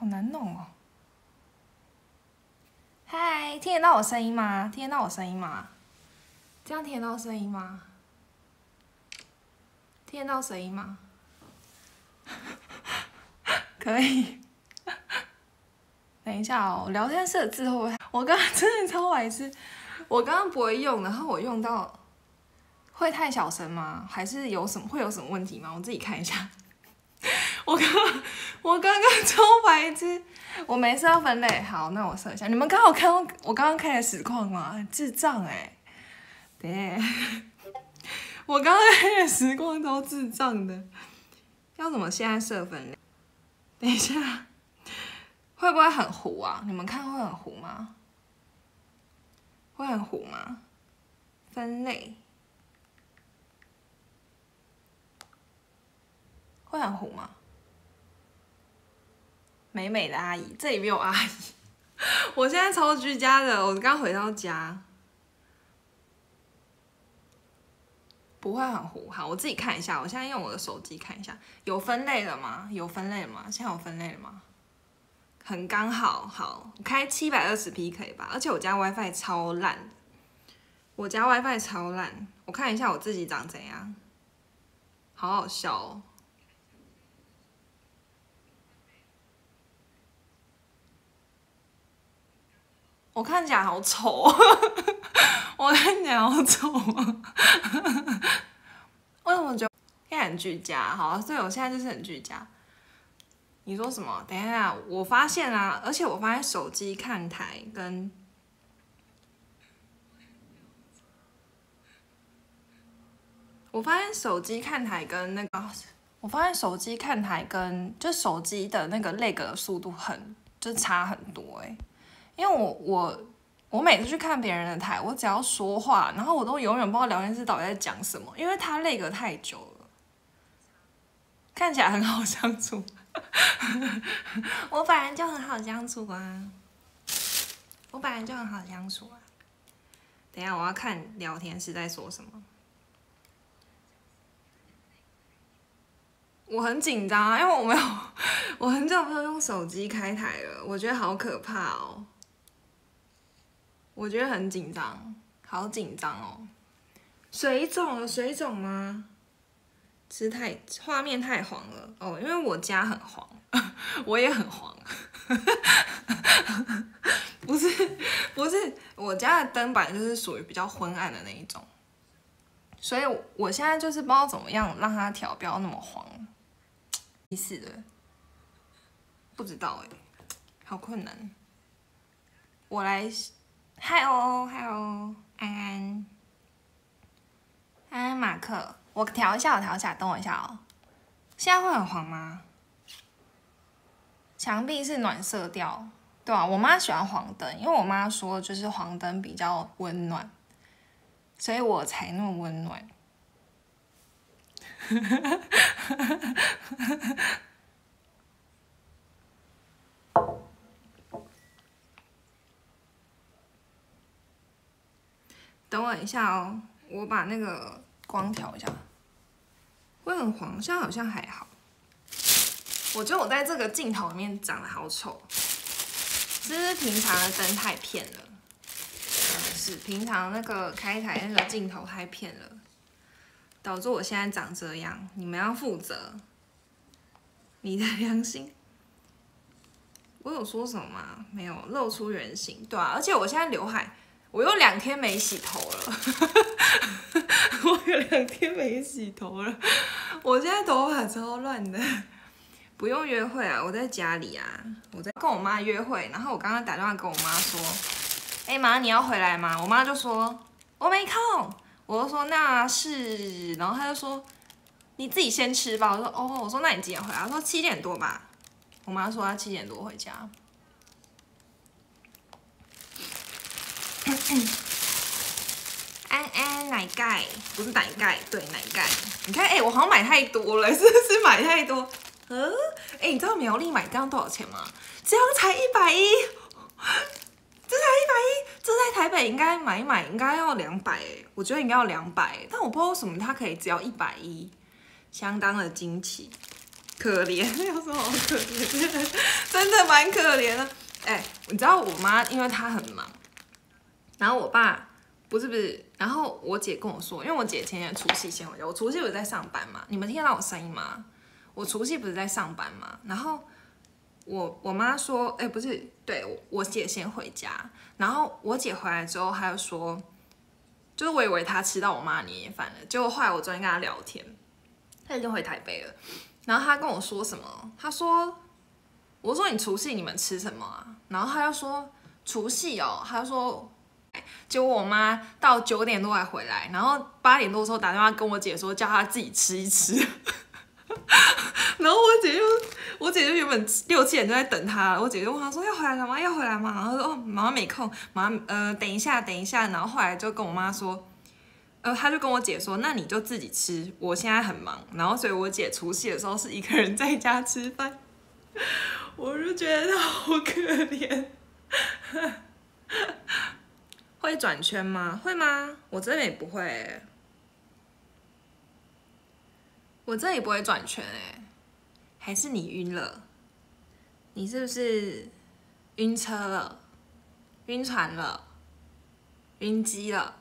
好难弄哦。嗨，听得到我声音吗？听得到我声音吗？这样听得到声音吗？听得到声音吗？可以。等一下哦，聊天室的字会不会？我刚刚真的超白痴，我刚刚不会用，然后我用到，会太小声吗？还是会有什么问题吗？我自己看一下。我刚刚超白痴，我没设分类。好，那我设一下。你们刚好看到我刚刚开的实况吗？智障哎！对，我刚刚开的实况都智障的。要怎么现在设分类？等一下。会不会很糊啊？你们看会很糊吗？会很糊吗？分类会很糊吗？美美的阿姨，这里没有阿姨。我现在超居家的，我刚回到家，不会很糊。好，我自己看一下，我现在用我的手机看一下，有分类了吗？有分类了吗？现在有分类了吗？很刚好，好，我开720p 可以吧？而且我家 WiFi 超烂，我家 WiFi 超烂，我看一下我自己长怎样，好好笑哦。我看起来好丑，我看起来好丑啊！为什么觉得现在很居家？好，所以我现在就是很居家。你说什么？等一下，我发现啊，而且我发现手机看台跟我发现手机看台跟那个，我发现手机看台跟就手机的那个lag的速度就差很多哎、因为我每次去看别人的台，我只要说话，然后我都永远不知道聊天室到底在讲什么，因为它lag太久了，看起来很好相处。我本来就很好相处啊，我本来就很好相处啊。等一下我要看聊天室在说什么。我很紧张啊，因为我很久没有用手机开台了，我觉得好可怕哦。我觉得很紧张，好紧张哦。水肿有水肿吗？画面太黄了哦，因为我家很黄，我也很黄。不是，我家的灯板就是属于比较昏暗的那一种，所以我现在就是不知道怎么样让它调，不要那么黄。意思的，不知道哎，好困难。我来，Hello，安安马克，我调一下，等我一下哦。现在会很黄吗？墙壁是暖色调，对啊，我妈喜欢黄灯，因为我妈说就是黄灯比较温暖，所以我才那么温暖。等我一下哦，我把那个光调一下。会很黄，现在好像还好。我觉得我在这个镜头里面长得好丑，是不是平常的灯太骗了？是平常那个开台那个镜头太骗了，导致我现在长这样。你们要负责，你的良心。我有说什么吗？没有，露出原形，对啊。而且我现在刘海，我有2天没洗头了，我有2天没洗头了，我现在头发超乱的。不用约会啊，我在家里啊，我在跟我妈约会。然后我刚刚打电话跟我妈说，妈，你要回来吗？我妈就说我没空。我就说那是，然后她就说你自己先吃吧。我说哦，我说那你几点回来？她说7点多吧。我妈说她7点多回家。安安奶盖不是奶盖，对奶盖。你看，我好像买太多了，是不是买太多？你知道苗栗买刚多少钱吗？这样才110，这才110，这在台北应该买一买应该要200我觉得应该要200但我不知道为什么它可以只要110，相当的惊奇。 可怜，有什么好可怜？真的蛮可怜的。你知道我妈，因为她很忙，然后我爸不是，然后我姐跟我说，因为我姐前天除夕先回家，我除夕不是在上班嘛？你们听得到我声音吗？我除夕不是在上班嘛？然后我妈说，不是，对我姐先回家，然后我姐回来之后，她就说，就是我以为她吃到我妈的年夜饭了，结果后来我昨天跟她聊天，她已经回台北了，然后她跟我说什么？她说，我说你除夕你们吃什么啊？然后她就说除夕哦，她就说。结果我妈到9点多才回来，然后8点多的时候打电话跟我姐说，叫她自己吃一吃。然后我姐就原本6、7点就在等她，我姐就问她说要回来了吗？要回来吗？然后说哦，妈妈没空，妈等一下。然后后来就跟我妈说，她就跟我姐说，那你就自己吃，我现在很忙。然后所以我姐除夕的时候是一个人在家吃饭，我就觉得她好可怜。会转圈吗？会吗？我这边也不会欸，我这里不会转圈还是你晕了？你是不是晕车了？晕船了？晕机了？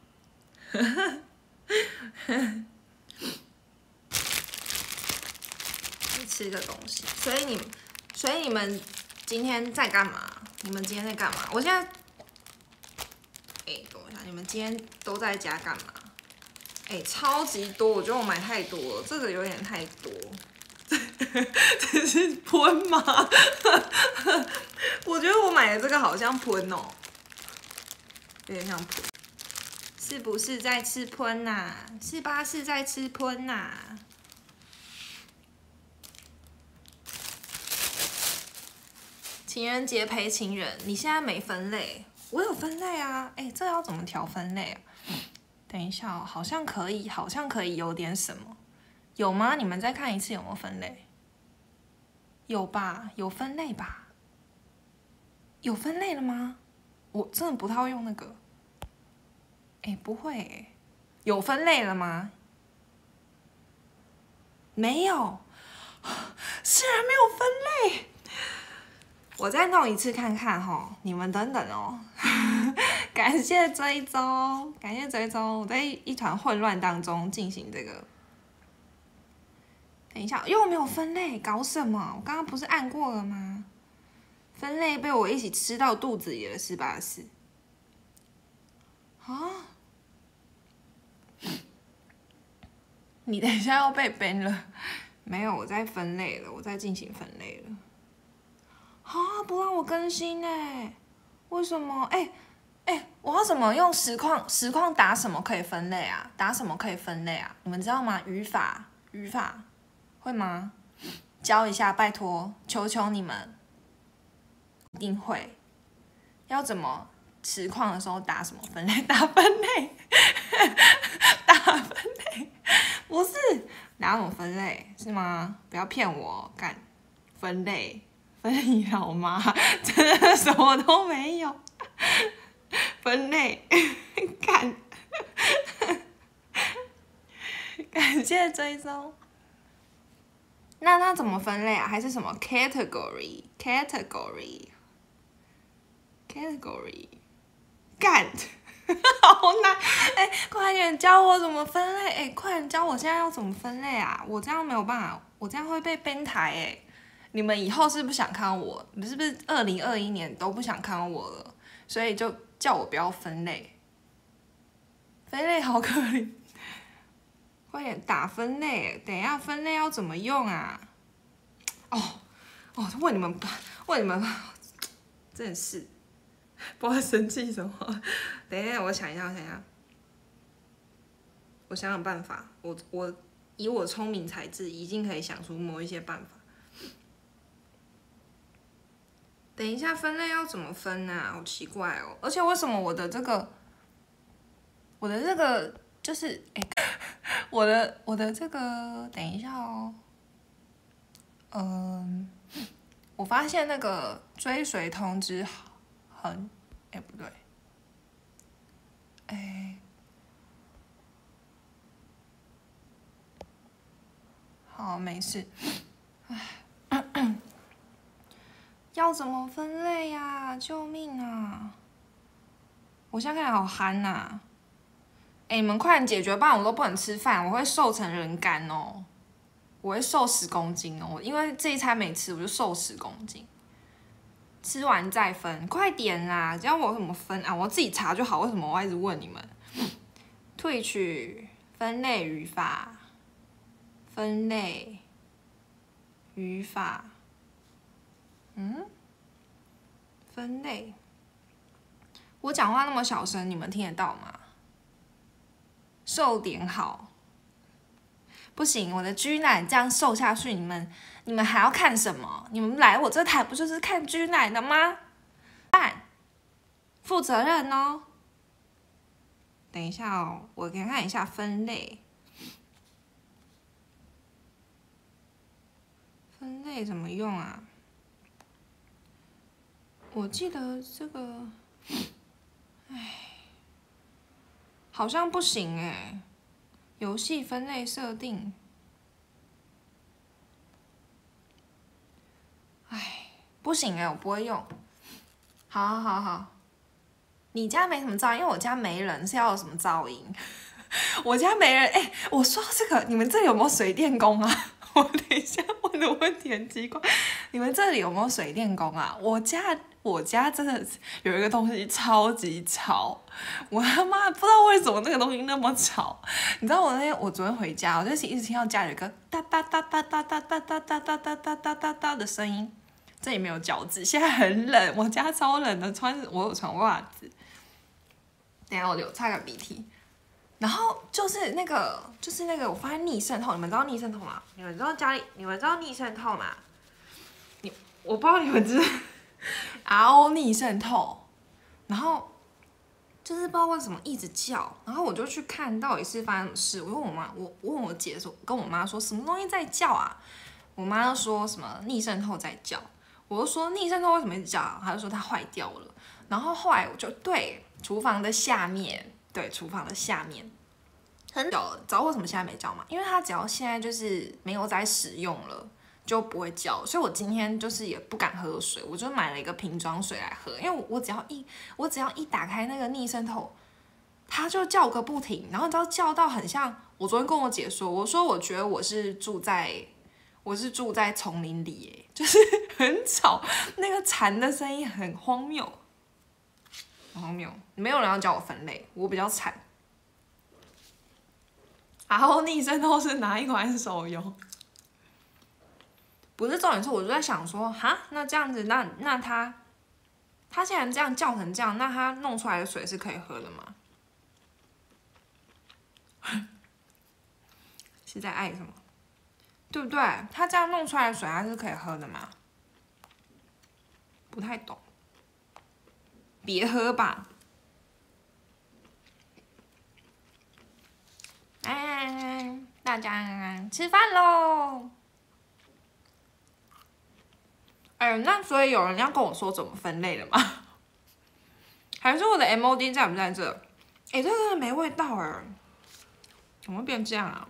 吃个东西，所以你们今天在干嘛？你们今天在干嘛？我现在，等我一下，你们今天都在家干嘛？超级多，我觉得我买太多了，这个有点太多。这是喷吗？我觉得我买的这个好像喷哦，有点像喷。是不是在吃喷呐？是吧？是在吃喷呐？情人节陪情人，你现在没分类，我有分类啊。这要怎么调分类啊？等一下哦，好像可以有点什么，有吗？你们再看一次有没有分类？有吧？有分类吧？有分类了吗？我真的不太会用那个。不会有分类了吗？没有，竟然没有分类。我再弄一次看看齁，你们等等哦。感谢追踪，感谢追踪。我在一团混乱当中进行这个。等一下，又没有分类，搞什么？我刚刚不是按过了吗？分类被我一起吃到肚子里了，是吧？是。啊？你等一下要被 ban 了。没有，我在分类了，我在进行分类了。啊，不让我更新为什么？我要怎么用实况打什么可以分类啊？打什么可以分类啊？你们知道吗？语法会吗？教一下，拜托，求求你们，一定会。要怎么实况的时候打什么分类？打分类，打分类，不是打什么分类是吗？不要骗我，干分类。分你好吗？真的什么都没有。分类，感谢追踪。那怎么分类啊？还是什么 category？ 干，好难！快点教我怎么分类！快点教我现在要怎么分类啊！我这样没有办法，我这样会被编台你们以后是不想看我？你是不是2021年都不想看我了？所以就叫我不要分类，分类好可怜。快点打分类，等一下分类要怎么用啊？问你们，真的是不知道生气什么。等一下，我想一下，我想想办法。我以我聪明才智，一定可以想出某一些办法。等一下，分类要怎么分啊？好奇怪哦！而且为什么我的这个就是我的这个，等一下哦，我发现那个追随通知很，不对，好，没事。 要怎么分类呀？救命啊！我现在看起来好憨呐！你们快点解决，不然我都不能吃饭，我会瘦成人干哦。我会瘦10公斤哦，因为这一餐没吃，我就瘦10公斤。吃完再分，快点啦！只要我怎么分啊？我自己查就好，为什么我要一直问你们？退取分类语法，分类语法，分类。我讲话那么小声，你们听得到吗？瘦点好。不行，我的居奶这样瘦下去，你们还要看什么？你们来我这台不就是看居奶的吗？负责任哦。等一下哦，我给你看一下分类。分类怎么用啊？我记得这个，好像不行哎。游戏分类设定，不行哎，我不会用。好，你家没什么噪音，因为我家没人，是要有什么噪音？我家没人我说到这个，你们这里有没有水电工啊？我等一下问的问题很奇怪，你们这里有没有水电工啊？我家真的有一个东西超级吵，我他妈不知道为什么那个东西那么吵。你知道我昨天回家，我就一直听到家里有个哒哒哒哒哒哒哒哒哒哒哒哒哒哒哒的声音。这里没有饺子，现在很冷，我家超冷的，我有穿袜子。等一下我擦个鼻涕。然后就是那个，我发现逆渗透，你们知道逆渗透吗？你们知道逆渗透吗？我不知道你们知道 RO 逆渗透，然后就是不知道为什么一直叫，然后我就去看到底是发生什么事。我问我妈，我问我姐说，跟我妈说什么东西在叫啊？我妈就说什么逆渗透在叫，我就说逆渗透为什么一直叫？她就说它坏掉了。然后后来我就对厨房的下面。对，厨房的下面很久了，知道为什么现在没叫吗？因为它只要现在就是没有在使用了，就不会叫。所以我今天就是也不敢喝水，我就买了一个瓶装水来喝。因为我只要一打开那个逆渗透，它就叫个不停，然后你知道叫到很像我昨天跟我姐说，我说我觉得我是住在丛林里，就是很吵，那个蝉的声音很荒谬。没有人要教我分类，我比较惨。然后逆渗透是哪一款手游？不是重点是，我就在想说，哈，那这样子，那它既然这样叫成这样，那它弄出来的水是可以喝的吗？是在爱什么？对不对？它这样弄出来的水它是可以喝的吗？不太懂。别喝吧。大家吃饭喽！那所以有人要跟我说怎么分类了吗？还是我的 MOD 在不在这？这个真的没味道怎么会变这样啊？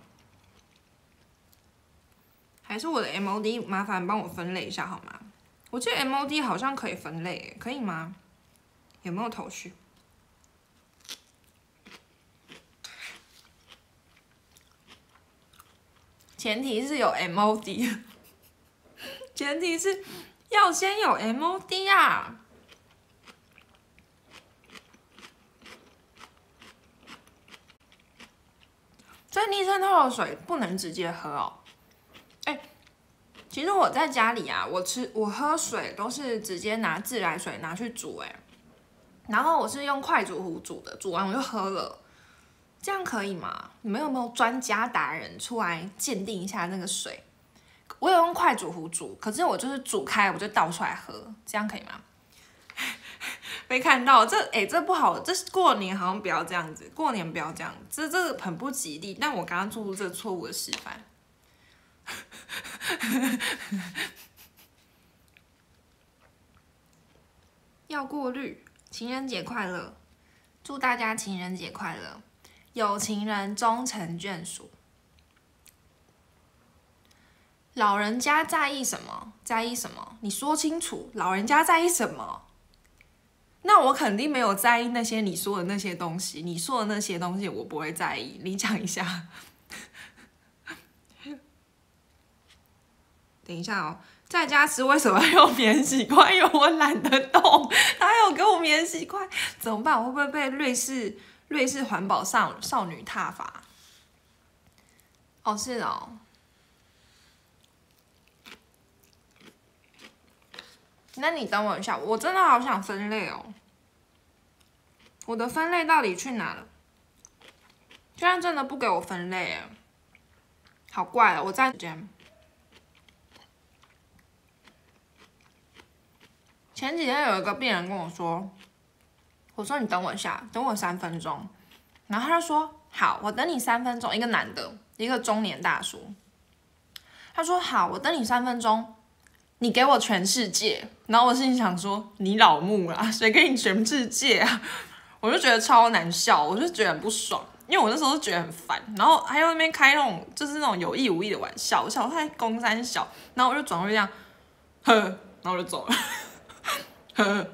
还是我的 MOD 麻烦帮我分类一下好吗？我记得 MOD 好像可以分类，可以吗？有没有头绪？前提是有 MOD， 前提是要先有 MOD 啊。所以逆渗透的水不能直接喝哦。其实我在家里啊，我喝水都是直接拿自来水拿去煮然后我是用快煮壶煮的，煮完我就喝了，这样可以吗？你们有没有专家达人出来鉴定一下那个水？我有用快煮壶煮，可是我就是煮开我就倒出来喝，这样可以吗？没看到这不好，这过年好像不要这样子，过年不要这样，这很不吉利。但我刚刚做出这错误的示范。要过滤，情人节快乐！祝大家情人节快乐，有情人终成眷属。 老人家在意什么？在意什么？你说清楚，老人家在意什么？那我肯定没有在意那些你说的那些东西，你说的那些东西我不会在意。你讲一下。等一下哦，在家吃为什么要用免洗筷？因为我懒得动。他有给我免洗筷，怎么办？我会不会被瑞士环保少女挞伐？哦，是哦。那你等我一下，我真的好想分类哦。我的分类到底去哪了？居然真的不给我分类耶，好怪哦！我在前几天有一个病人跟我说，我说你等我一下，等我3分钟，然后他就说好，我等你3分钟。一个男的，一个中年大叔，他说好，我等你3分钟，你给我全世界。然后我心里想说，你老木啦，谁给你全世界啊？我就觉得超难笑，我就觉得很不爽，因为我那时候就觉得很烦，然后还有那边开那种就是那种有意无意的玩笑，我想他在公三小，然后我就转过去这样，呵，然后我就走了，呵，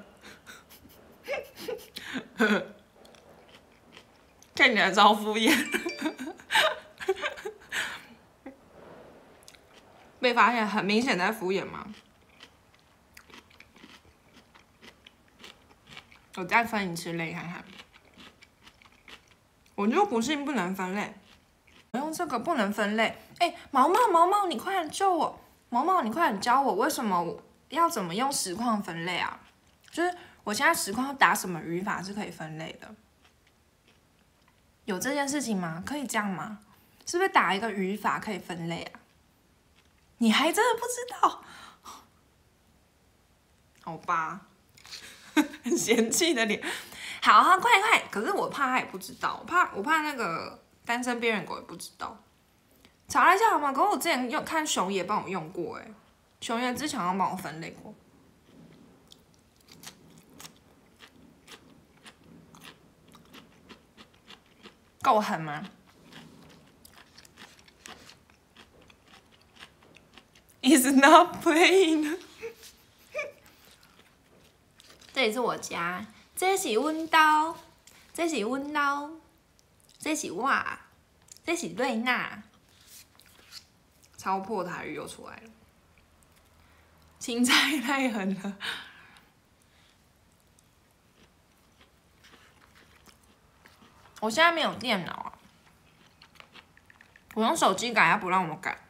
呵，看你来超敷衍，被发现很明显在敷衍吗？我再分一次类看看，我就不信不能分类。我用这个不能分类。毛毛，你快点救我！毛毛，你快点教我，为什么我要怎么用实况分类啊？就是我现在实况打什么语法是可以分类的？有这件事情吗？可以这样吗？是不是打一个语法可以分类啊？你还真的不知道？好吧。很嫌弃的脸，好，快！可是我怕他也不知道，我怕那个单身边缘狗也不知道。查了一下好吗？可是我之前看熊爷帮我用过，熊爷之前要帮我分类过。够狠吗 ？Is not playing 这里是我家，这是阮兜，这是阮兜，这是我，这是瑞娜。超破台语又出来了，青菜太狠了。我现在没有电脑啊，我用手机改，它不让我改，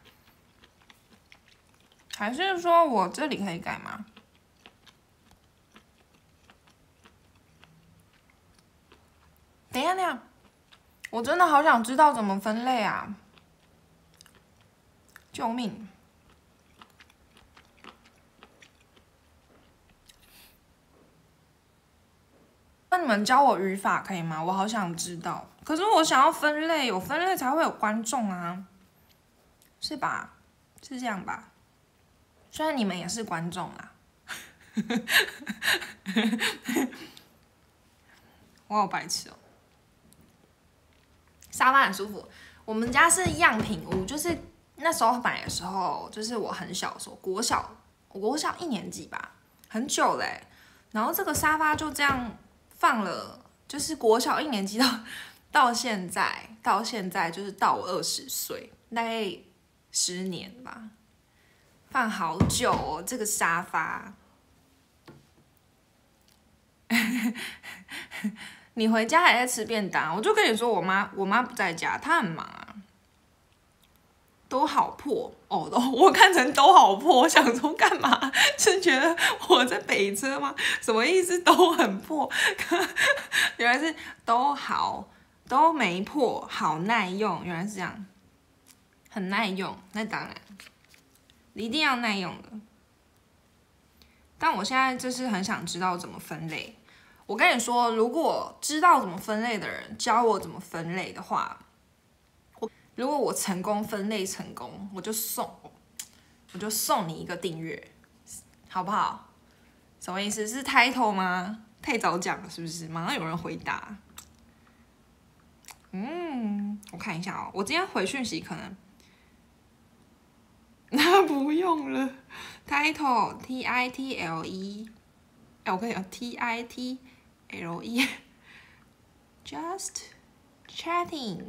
还是说我这里可以改吗？等一下，我真的好想知道怎么分类啊！救命！那你们教我语法可以吗？我好想知道。可是我想要分类，有分类才会有观众啊，是吧？是这样吧？虽然你们也是观众啦。我好白痴哦。沙发很舒服。我们家是样品屋，就是那时候买的时候，就是我很小的时候，国小1年级吧，很久嘞。然后这个沙发就这样放了，就是国小1年级到现在就是到我20岁，大概10年吧，放好久哦，这个沙发。你回家还在吃便当？我就跟你说，我妈不在家，她很忙啊。都好破哦，我看成都好破，我想说干嘛？是觉得我在北车吗？什么意思？都很破，原来是都好，都没破，好耐用，原来是这样，很耐用。那当然，一定要耐用的。但我现在就是很想知道怎么分类。我跟你说，如果知道怎么分类的人教我怎么分类的话，如果我成功分类成功，我就送你一个订阅，好不好？什么意思？是 title 吗？太早讲了是不是？马上有人回答。我看一下哦，我今天回讯息可能他不用了。Title T-I-T-L-E， 我跟你讲 T-I-T-L-E，Just chatting，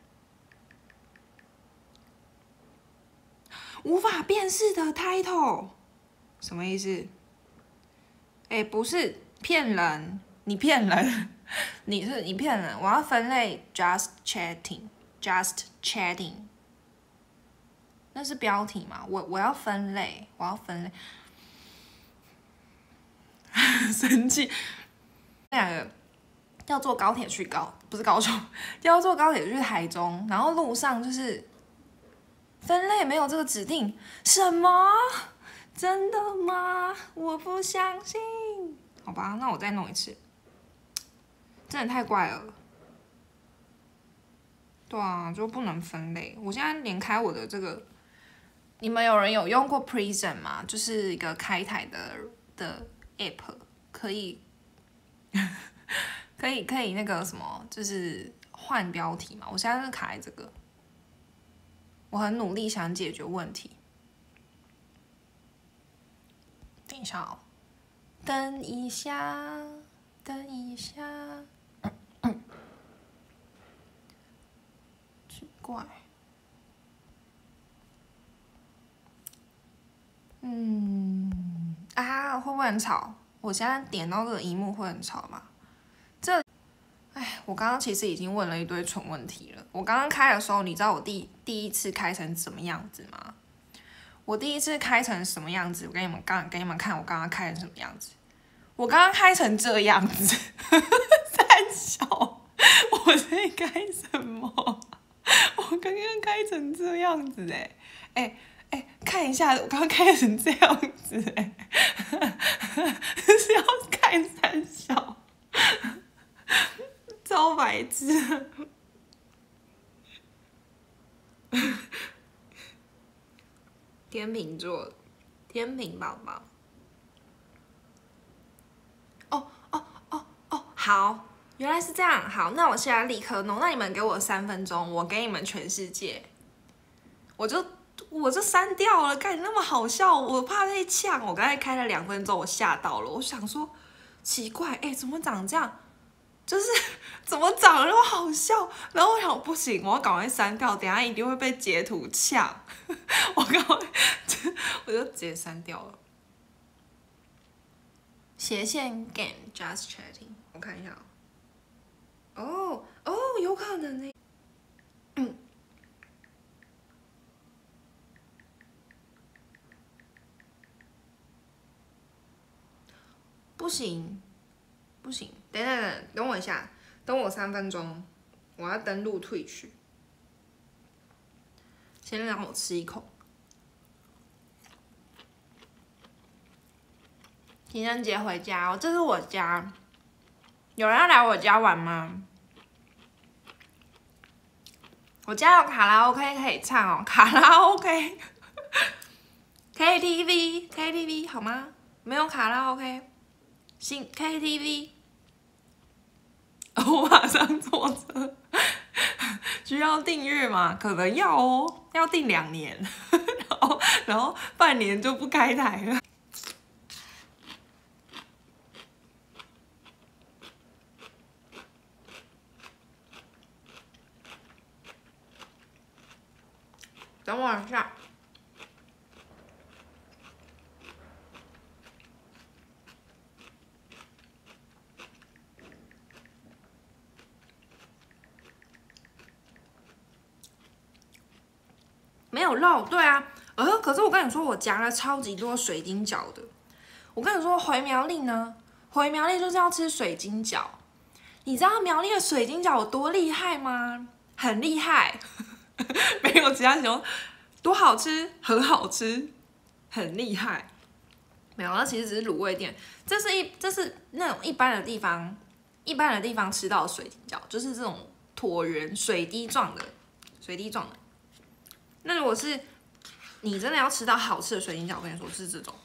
无法辨识的 title， 什么意思？不是骗人，你骗人，你骗人，我要分类 just chatting，just chatting。那是标题嘛？我要分类，生气。那两个要坐高铁去不是高雄，要坐高铁去台中，然后路上就是分类没有这个指定，什么？真的吗？我不相信。好吧，那我再弄一次。真的太怪了。对啊，就不能分类。我现在连开我的这个。你们有人有用过 Prism 吗？就是一个开台的 app， 可以那个什么，就是换标题嘛。我现在是卡在这个，我很努力想解决问题。等一下哦，等一下，奇怪。会不会很吵？我现在点到这个荧幕会很吵吗？我刚刚其实已经问了一堆蠢问题了。我刚刚开的时候，你知道我第一次开成什么样子吗？我第一次开成什么样子？我给你们看，我刚刚开成什么样子？我刚刚开成这样子，三小，我在开什么？我刚刚开成这样子看一下，我刚刚开成这样子是要看三小，超白痴。天秤座，天秤宝宝。好，原来是这样。好，那我现在立刻弄。那你们给我3分钟，我给你们全世界。我就删掉了，干你那么好笑，我怕被呛。我刚才开了2分钟，我吓到了。我想说，奇怪，怎么长这样？就是怎么长得那么好笑？然后我想不行，我要赶快删掉，等一下一定会被截图呛。我就直接删掉了。斜线 game just chatting， 我看一下哦，有可能呢。不行，等我一下，等我3分钟，我要登录Twitch。先让我吃一口。情人节回家哦，这是我家。有人要来我家玩吗？我家有卡拉 OK 可以唱哦，卡拉 OK。KTV 好吗？没有卡拉 OK。新 KTV， 我马上坐车。需要订阅吗？可能要哦，要订2年，然后半年就不开台了。等我一下。没有肉，对啊，可是我跟你说，我夹了超级多水晶饺的。我跟你说，回苗栗呢，回苗栗就是要吃水晶饺。你知道苗栗的水晶饺有多厉害吗？很厉害，没有其他形容，多好吃，很好吃，很厉害。没有，那其实只是卤味店，这是那种一般的地方吃到的水晶饺，就是这种椭圆水滴状的。那如果是你真的要吃到好吃的水晶饺，我跟你说是这种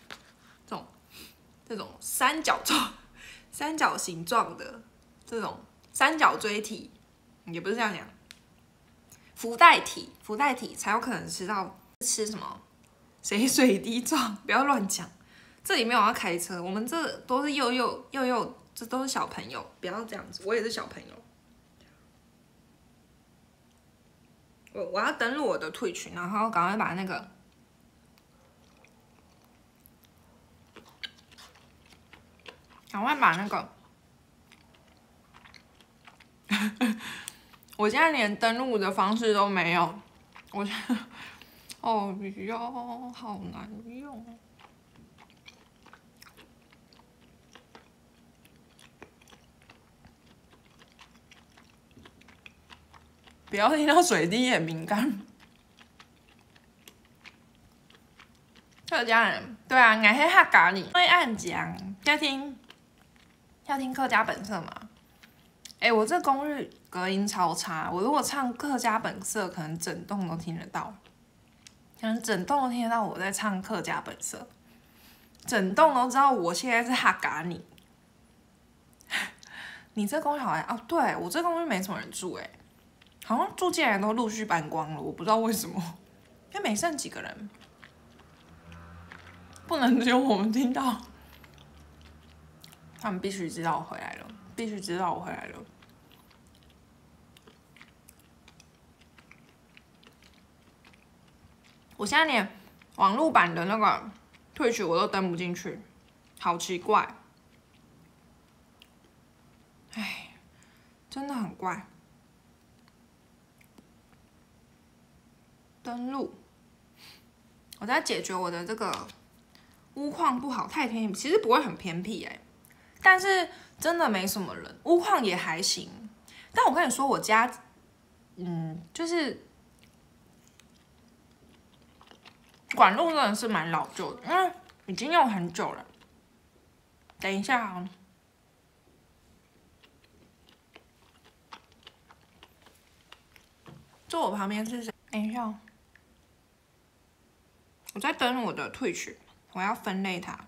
三角形状的这种三角锥体，也不是这样讲，福袋体才有可能吃什么谁水滴撞？不要乱讲，这里没有要开车，我们这都是幼幼，这都是小朋友，不要这样子，我也是小朋友。我要登录我的Twitch，然后赶快把那个，我现在连登录的方式都没有，我觉得哦哟，好难用。不要听到水滴很敏感。客家人，对啊，爱黑客家人会按讲，要听客家本色吗？我这公寓隔音超差，我如果唱客家本色，可能整栋都听得到，我在唱客家本色，整栋都知道我现在是客家人。你这公寓好像哦，对我这公寓没什么人住好像住进来都陆续搬光了，我不知道为什么，因为没剩几个人，不能只有我们听到，他们必须知道我回来了，我现在连网络版的那个Twitch我都登不进去，好奇怪，真的很怪。登录，我在解决我的这个屋况不好，太偏僻，其实不会很偏僻但是真的没什么人，屋况也还行。但我跟你说，我家，就是管路真的是蛮老旧的，已经用很久了。等一下啊，坐我旁边是谁？等一下。我在登我的Twitch，我要分类它。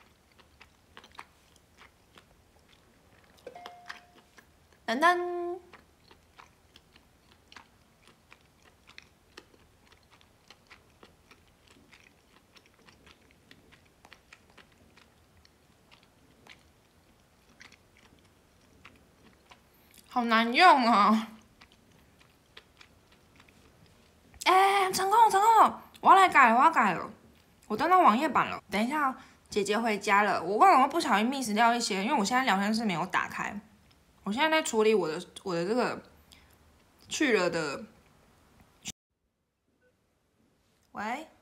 噔噔，好难用啊！成功了！我要改了，我登到网页版了。等一下，姐姐回家了，我忘了不小心 miss 掉一些，因为我现在聊天室没有打开，我现在在处理我的这个去了的。喂。